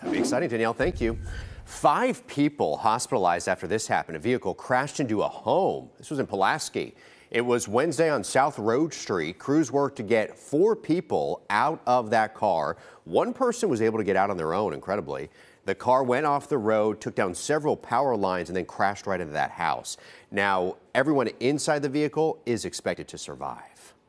That'd be exciting, Danielle. Thank you. 5 people hospitalized after this happened. A vehicle crashed into a home. This was in Pulaski. It was Wednesday on South Road Street. Crews worked to get 4 people out of that car. One person was able to get out on their own, incredibly. The car went off the road, took down several power lines, and then crashed right into that house. Now, everyone inside the vehicle is expected to survive.